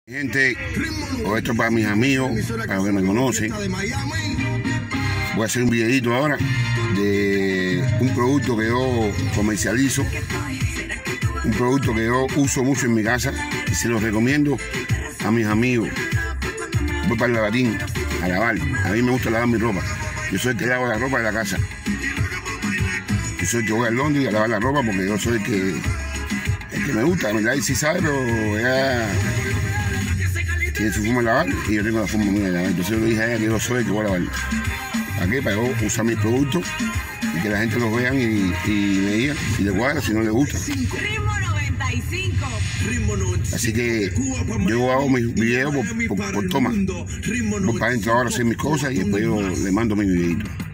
Gente, esto es para mis amigos, para los que me conocen. Voy a hacer un videito ahora de un producto que yo comercializo, un producto que yo uso mucho en mi casa y se los recomiendo a mis amigos. Voy para el lavarín a lavar. A mí me gusta lavar mi ropa. Yo soy el que lavo la ropa de la casa. Yo soy el que voy al laundry a lavar la ropa porque yo soy el que me gusta. ¿Verdad? Y sí sabe, pero ella tiene su forma de lavar y yo tengo la forma mía de lavar. Entonces yo le dije a ella que yo soy el que voy a lavar. ¿Para qué? Para yo usar mis productos y que la gente los vean y me digan si les gusta, si no les gusta. Ritmo 95. Así que yo hago mis videos por toma. Voy para adentro ahora a hacer mis cosas y después yo le mando mis videitos.